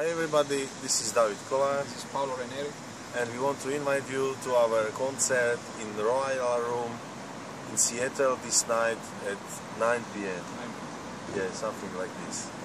Hi everybody, this is David Kolar. This is Paolo Ranieri. And we want to invite you to our concert in the Royal Room in Seattle this night at 9 p.m. Yeah, something like this.